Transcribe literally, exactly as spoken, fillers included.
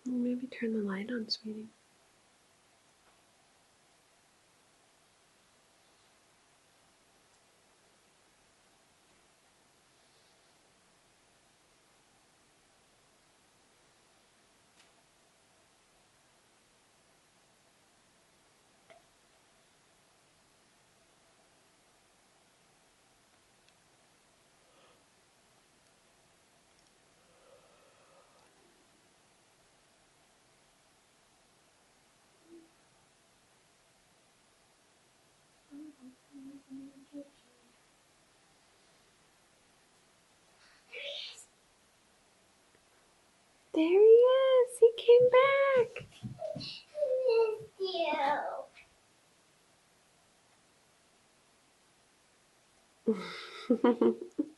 Maybe turn the light on, sweetie. There he is. He came back. I missed you.